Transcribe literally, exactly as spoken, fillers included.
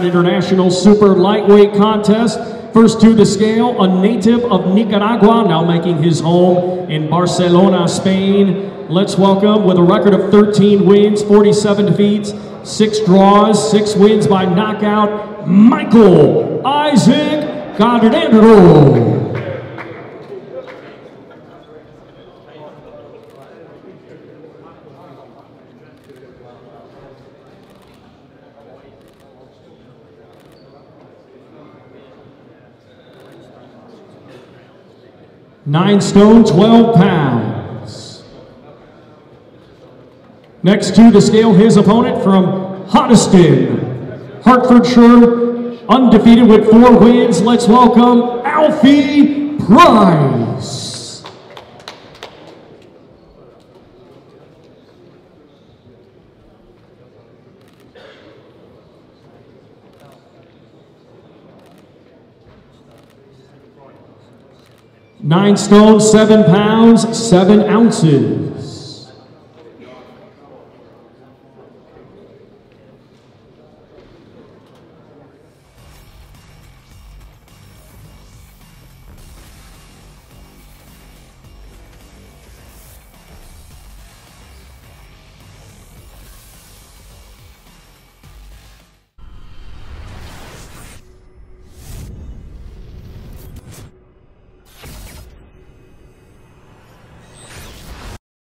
Crown International Super Lightweight Contest. First to the scale, a native of Nicaragua, now making his home in Barcelona, Spain. Let's welcome, with a record of thirteen wins, forty-seven defeats, six draws, six wins by knockout, Michael Isaac Gardenero. Nine stone, twelve pounds. Next to the scale, his opponent from Hoddesdon, Hertfordshire, undefeated with four wins. Let's welcome Alfie Price. Nine stone, seven pounds, seven ounces.